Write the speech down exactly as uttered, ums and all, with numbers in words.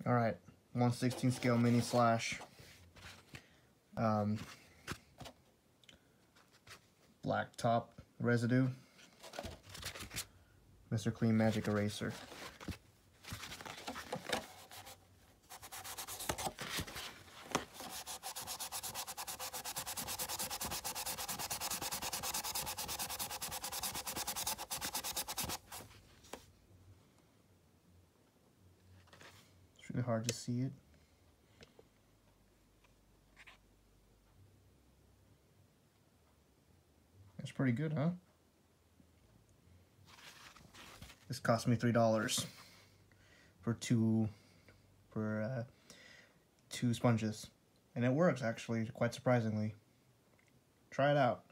All right, one sixteenth scale mini slash. Um, Blacktop Residue. Mister Clean Magic Eraser. It's really hard to see it. That's pretty good, huh? This cost me three dollars for two for uh, two sponges, and it works actually, quite surprisingly. Try it out.